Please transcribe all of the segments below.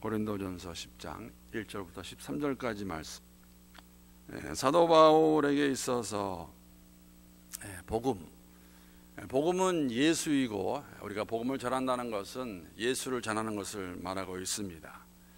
고린도전서 10장 1절부터 13절까지 말씀. 사도 바울에게 있어서 복음은 예수이고, 우리가 복음을 전한다는 것은 예수를 전하는 것을 말하고 있습니다.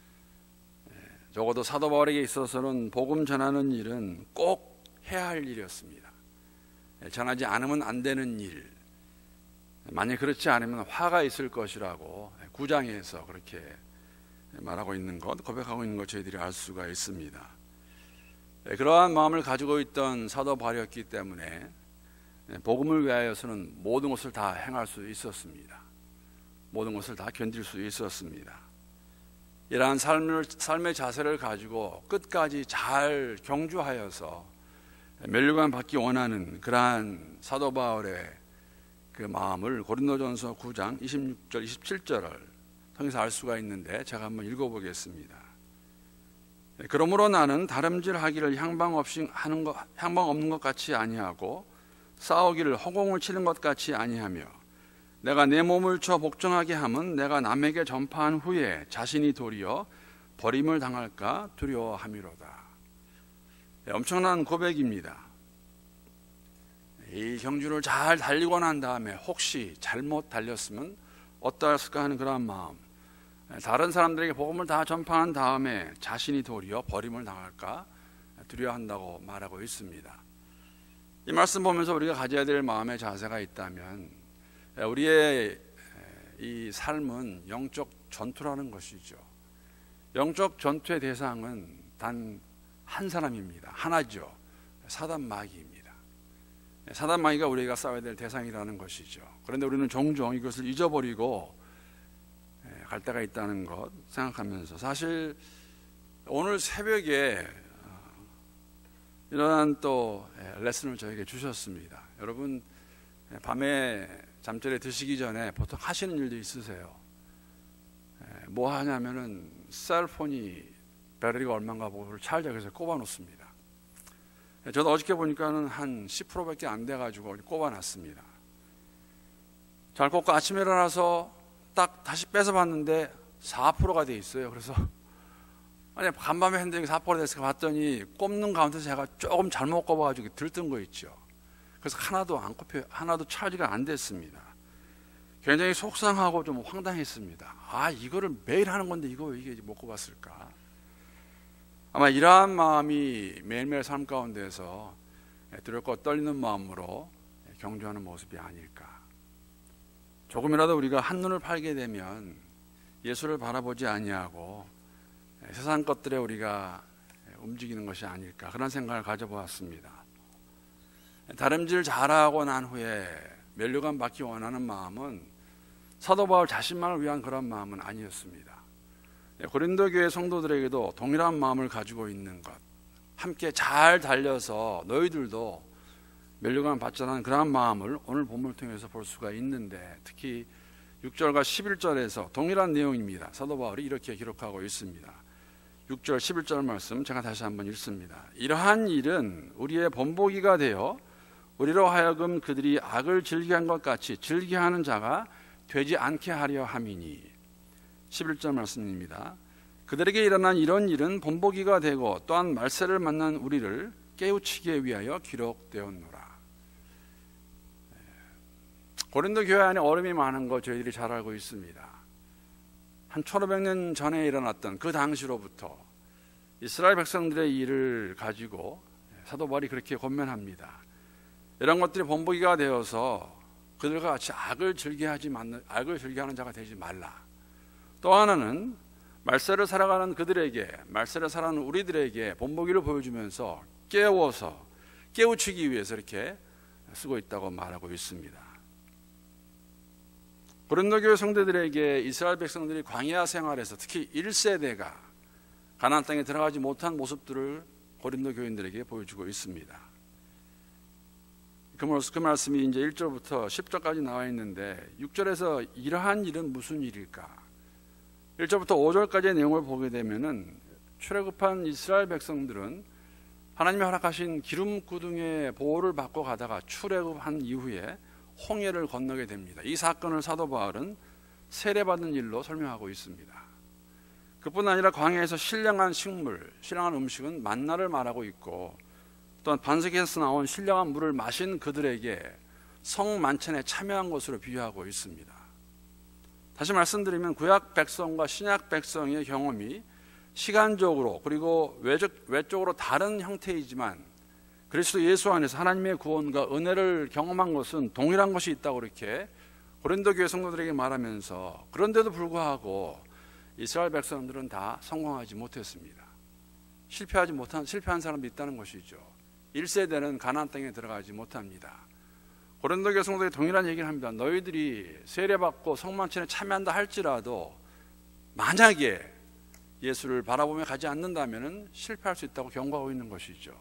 적어도 사도 바울에게 있어서는 복음 전하는 일은 꼭 해야 할 일이었습니다. 전하지 않으면 안 되는 일, 만약 그렇지 않으면 화가 있을 것이라고 9장에서 그렇게 말하고 있는 것, 고백하고 있는 것 저희들이 알 수가 있습니다. 그러한 마음을 가지고 있던 사도 바울이었기 때문에 복음을 위하여서는 모든 것을 다 행할 수 있었습니다. 모든 것을 다 견딜 수 있었습니다. 이러한 삶의 자세를 가지고 끝까지 잘 경주하여서 면류관 받기 원하는 그러한 사도 바울의 그 마음을 고린도전서 9장 26절 27절을 통해서 알 수가 있는데, 제가 한번 읽어보겠습니다. 그러므로 나는 다름질하기를 향방 없는 것 같이 아니하고 싸우기를 허공을 치는 것 같이 아니하며, 내가 내 몸을 쳐 복종하게 함은 내가 남에게 전파한 후에 자신이 도리어 버림을 당할까 두려워함이로다. 엄청난 고백입니다. 이 경주를 잘 달리고 난 다음에 혹시 잘못 달렸으면 어떠했을까 하는 그런 마음, 다른 사람들에게 복음을 다 전파한 다음에 자신이 도리어 버림을 당할까 두려워한다고 말하고 있습니다. 이 말씀 보면서 우리가 가져야 될 마음의 자세가 있다면, 우리의 이 삶은 영적 전투라는 것이죠. 영적 전투의 대상은 단 한 사람입니다. 하나죠. 사단 마귀입니다. 사단 마귀가 우리가 싸워야 될 대상이라는 것이죠. 그런데 우리는 종종 이것을 잊어버리고 갈 때가 있다는 것 생각하면서, 사실 오늘 새벽에 이러한 또 레슨을 저에게 주셨습니다. 여러분, 밤에 잠자리에 드시기 전에 보통 하시는 일도 있으세요. 뭐 하냐면은 셀폰이 배터리가 얼마인가 보고 찰적해서 꼽아 놓습니다. 저도 어저께 보니까는 한 10%밖에 안 돼가지고 꼽아 놨습니다. 잘 꼽고 아침에 일어나서 딱 다시 뺏어 봤는데 4%가 돼 있어요. 그래서 아니 간밤에 했는데 4%가 됐을까 봤더니 꼽는 가운데서 제가 조금 잘못 꼽아가지고 들뜬 거 있죠. 그래서 하나도 안 꼽혀, 하나도 찰지가 안 됐습니다. 굉장히 속상하고 좀 황당했습니다. 이거를 매일 하는 건데 이거 왜 이게 못 꼽았을까? 아마 이러한 마음이 매일매일 삶 가운데서 두렵고 떨리는 마음으로 경주하는 모습이 아닐까. 조금이라도 우리가 한눈을 팔게 되면 예수를 바라보지 아니하고 세상 것들에 우리가 움직이는 것이 아닐까, 그런 생각을 가져보았습니다. 다름질 잘하고 난 후에 면류관 받기 원하는 마음은 사도 바울 자신만을 위한 그런 마음은 아니었습니다. 고린도 교회 성도들에게도 동일한 마음을 가지고 있는 것, 함께 잘 달려서 너희들도 면류관 받자는 그런 마음을 오늘 본문을 통해서 볼 수가 있는데, 특히 6절과 11절에서 동일한 내용입니다. 사도 바울이 이렇게 기록하고 있습니다. 6절 11절 말씀 제가 다시 한번 읽습니다. 이러한 일은 우리의 본보기가 되어 우리로 하여금 그들이 악을 즐기한 것 같이 즐기하는 자가 되지 않게 하려 함이니. 11절 말씀입니다. 그들에게 일어난 이런 일은 본보기가 되고 또한 말세를 만난 우리를 깨우치기 위하여 기록되었노라. 고린도 교회 안에 어려움이 많은 거 저희들이 잘 알고 있습니다. 한 1500년 전에 일어났던 그 당시로부터 이스라엘 백성들의 일을 가지고 사도 바울이 그렇게 권면합니다. 이런 것들이 본보기가 되어서 그들과 같이 악을 즐겨하는 자가 되지 말라. 또 하나는 말세를 살아가는 그들에게, 말세를 살아가는 우리들에게 본보기를 보여주면서 깨우치기 위해서 이렇게 쓰고 있다고 말하고 있습니다. 고린도 교회 성도들에게 이스라엘 백성들이 광야 생활에서 특히 1세대가 가나안 땅에 들어가지 못한 모습들을 고린도 교인들에게 보여주고 있습니다. 그 말씀이 이제 1절부터 10절까지 나와 있는데, 6절에서 이러한 일은 무슨 일일까? 1절부터 5절까지의 내용을 보게 되면은 출애굽한 이스라엘 백성들은 하나님이 허락하신 기름 구둥의 보호를 받고 가다가 출애굽한 이후에 홍해를 건너게 됩니다. 이 사건을 사도 바울은 세례받은 일로 설명하고 있습니다. 그뿐 아니라 광야에서 신령한 식물, 신령한 음식은 만나를 말하고 있고, 또한 반석에서 나온 신령한 물을 마신 그들에게 성만찬에 참여한 것으로 비유하고 있습니다. 다시 말씀드리면 구약 백성과 신약 백성의 경험이 시간적으로 그리고 외적으로 다른 형태이지만 그리스도 예수 안에서 하나님의 구원과 은혜를 경험한 것은 동일한 것이 있다고 이렇게 고린도 교회 성도들에게 말하면서, 그런데도 불구하고 이스라엘 백성들은 다 성공하지 못했습니다. 실패한 사람도 있다는 것이죠. 1세대는 가나안 땅에 들어가지 못합니다. 고린도 교회 성도들이 동일한 얘기를 합니다. 너희들이 세례받고 성만찬에 참여한다 할지라도 만약에 예수를 바라보며 가지 않는다면 실패할 수 있다고 경고하고 있는 것이죠.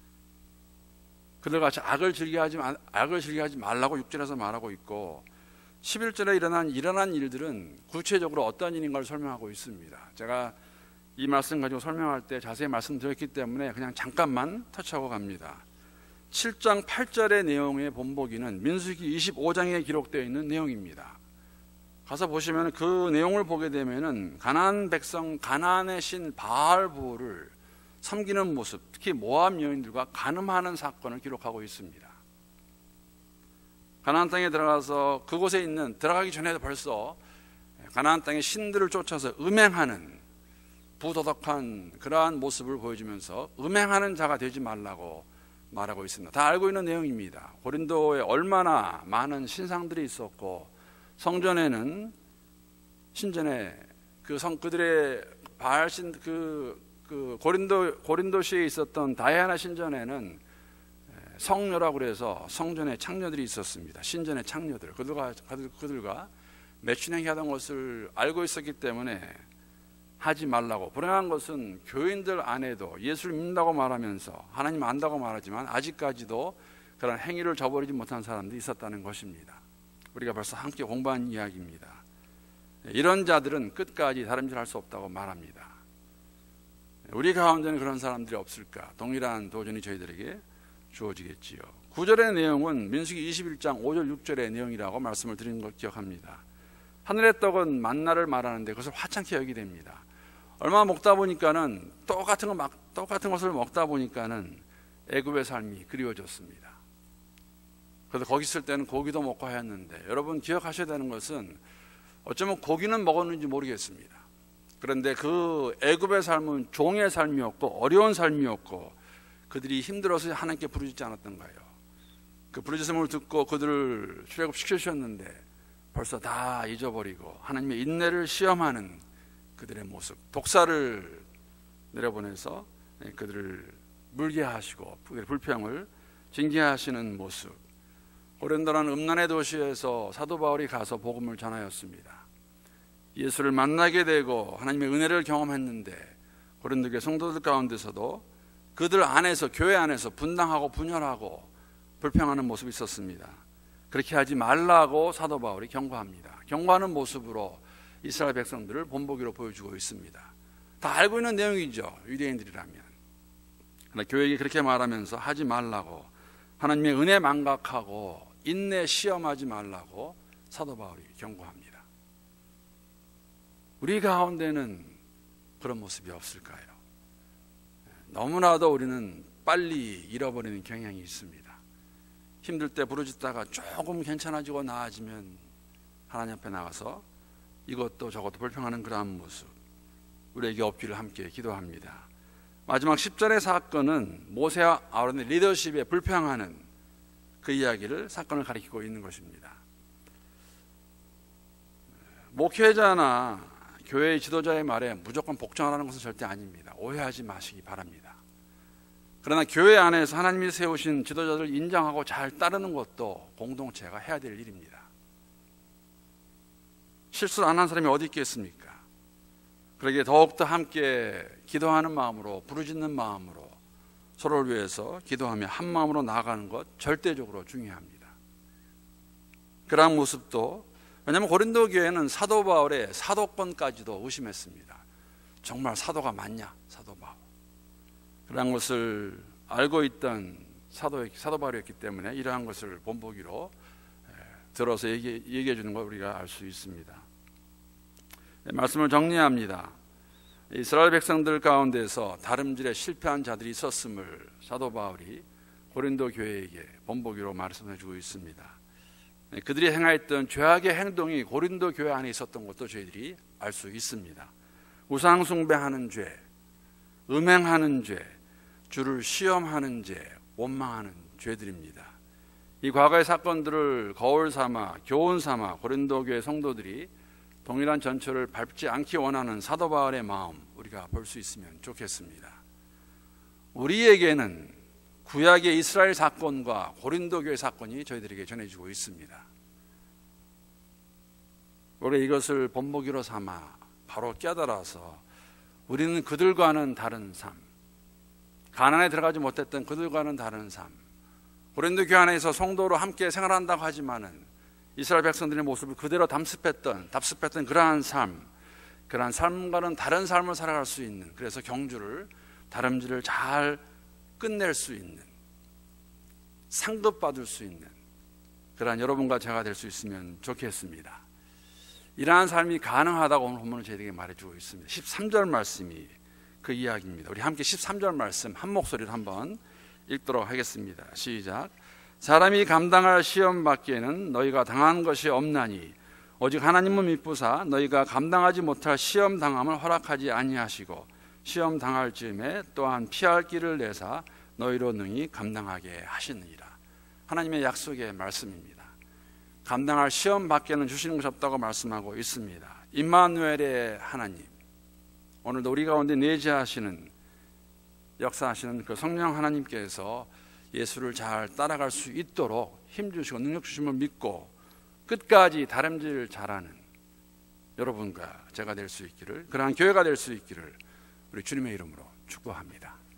그들같이 악을 즐겨하지 말라고 6절에서 말하고 있고, 11절에 일어난 일들은 구체적으로 어떤 일인가를 설명하고 있습니다. 제가 이 말씀 가지고 설명할 때 자세히 말씀드렸기 때문에 그냥 잠깐만 터치하고 갑니다. 7장 8절의 내용의 본보기는 민수기 25장에 기록되어 있는 내용입니다. 가서 보시면 그 내용을 보게 되면은 가나안 백성, 가나안의 신 바알부를 섬기는 모습, 특히 모압 여인들과 간음하는 사건을 기록하고 있습니다. 가나안 땅에 들어가서 그곳에 있는, 들어가기 전에도 벌써 가나안 땅의 신들을 쫓아서 음행하는 부도덕한 그러한 모습을 보여주면서 음행하는 자가 되지 말라고 말하고 있습니다. 다 알고 있는 내용입니다. 고린도에 얼마나 많은 신상들이 있었고, 성전에는 신전에 그들의 바알신 고린도시에 있었던 다이아나 신전에는 성녀라고 그래서 성전에 창녀들이 있었습니다. 신전의 창녀들. 그들과 매춘행하던 것을 알고 있었기 때문에 하지 말라고. 불행한 것은 교인들 안에도 예수를 믿는다고 말하면서 하나님 안다고 말하지만 아직까지도 그런 행위를 저버리지 못한 사람들이 있었다는 것입니다. 우리가 벌써 함께 공부한 이야기입니다. 이런 자들은 끝까지 다름질 할 수 없다고 말합니다. 우리 가운데는 그런 사람들이 없을까? 동일한 도전이 저희들에게 주어지겠지요. 9절의 내용은 민수기 21장 5절 6절의 내용이라고 말씀을 드린 걸 기억합니다. 하늘의 떡은 만나를 말하는데 그것을 화창케 여기게 됩니다. 얼마 먹다 보니까는 똑같은 것을 먹다 보니까는 애굽의 삶이 그리워졌습니다. 그래서 거기 있을 때는 고기도 먹고 하였는데, 여러분 기억하셔야 되는 것은 어쩌면 고기는 먹었는지 모르겠습니다. 그런데 그 애굽의 삶은 종의 삶이었고 어려운 삶이었고 그들이 힘들어서 하나님께 부르짖지 않았던가요? 그 부르짖음을 듣고 그들을 출애굽시켜 주셨는데 벌써 다 잊어버리고 하나님의 인내를 시험하는 그들의 모습, 독사를 내려보내서 그들을 물게 하시고 그들의 불평을 징계하시는 모습. 고린도라는 음란의 도시에서 사도 바울이 가서 복음을 전하였습니다. 예수를 만나게 되고 하나님의 은혜를 경험했는데 고린도 교회 성도들 가운데서도 그들 안에서, 교회 안에서 분당하고 분열하고 불평하는 모습이 있었습니다. 그렇게 하지 말라고 사도 바울이 경고합니다. 경고하는 모습으로 이스라엘 백성들을 본보기로 보여주고 있습니다. 다 알고 있는 내용이죠, 유대인들이라면. 그러나 교회에게 그렇게 말하면서 하지 말라고, 하나님의 은혜 망각하고 인내 시험하지 말라고 사도 바울이 경고합니다. 우리 가운데는 그런 모습이 없을까요? 너무나도 우리는 빨리 잃어버리는 경향이 있습니다. 힘들 때 부르짖다가 조금 괜찮아지고 나아지면 하나님 앞에 나가서 이것도 저것도 불평하는 그러한 모습, 우리에게 없기를 함께 기도합니다. 마지막 10절의 사건은 모세와 아론의 리더십에 불평하는 그 사건을 가리키고 있는 것입니다. 목회자나 교회의 지도자의 말에 무조건 복종하라는 것은 절대 아닙니다. 오해하지 마시기 바랍니다. 그러나 교회 안에서 하나님이 세우신 지도자들을 인정하고 잘 따르는 것도 공동체가 해야 될 일입니다. 실수를 안 한 사람이 어디 있겠습니까? 그러기에 더욱더 함께 기도하는 마음으로, 부르짖는 마음으로 서로를 위해서 기도하며 한 마음으로 나아가는 것 절대적으로 중요합니다. 그러한 모습도, 왜냐하면 고린도 교회는 사도 바울의 사도권까지도 의심했습니다. 정말 사도가 맞냐, 사도 바울. 그러한 것을 알고 있던 사도 바울이었기 때문에 이러한 것을 본보기로 들어서 얘기해 주는 걸 우리가 알 수 있습니다. 말씀을 정리합니다. 이스라엘 백성들 가운데서 다름질에 실패한 자들이 있었음을 사도 바울이 고린도 교회에게 본보기로 말씀해 주고 있습니다. 그들이 행하였던 죄악의 행동이 고린도 교회 안에 있었던 것도 저희들이 알 수 있습니다. 우상 숭배하는 죄, 음행하는 죄, 주를 시험하는 죄, 원망하는 죄들입니다. 이 과거의 사건들을 거울 삼아 교훈 삼아 고린도 교회 성도들이 동일한 전철을 밟지 않기 원하는 사도 바울의 마음, 우리가 볼 수 있으면 좋겠습니다. 우리에게는 구약의 이스라엘 사건과 고린도 교회 사건이 저희들에게 전해지고 있습니다. 우리 이것을 본보기로 삼아 바로 깨달아서 우리는 그들과는 다른 삶, 가나안에 들어가지 못했던 그들과는 다른 삶, 고린도 교회 안에서 성도로 함께 생활한다고 하지만은 이스라엘 백성들의 모습을 그대로 답습했던 그러한 삶, 그러한 삶과는 다른 삶을 살아갈 수 있는, 그래서 경주를 다름질을 잘 끝낼 수 있는, 상급받을 수 있는 그러한 여러분과 제가 될 수 있으면 좋겠습니다. 이러한 삶이 가능하다고 오늘 본문은 저희에게 말해주고 있습니다. 13절 말씀이 그 이야기입니다. 우리 함께 13절 말씀 한 목소리로 한번 읽도록 하겠습니다. 시작. 사람이 감당할 시험 받기에는 너희가 당한 것이 없나니 오직 하나님은 미쁘사 너희가 감당하지 못할 시험 당함을 허락하지 아니하시고 시험 당할 즈음에 또한 피할 길을 내사 너희로 능히 감당하게 하시느니라. 하나님의 약속의 말씀입니다. 감당할 시험 밖에는 주시는 것이 없다고 말씀하고 있습니다. 임마누엘의 하나님, 오늘도 우리 가운데 내재하시는, 역사하시는 그 성령 하나님께서 예수를 잘 따라갈 수 있도록 힘주시고 능력 주심을 믿고 끝까지 다름질 잘하는 여러분과 제가 될 수 있기를, 그러한 교회가 될 수 있기를 우리 주님의 이름으로 축복합니다.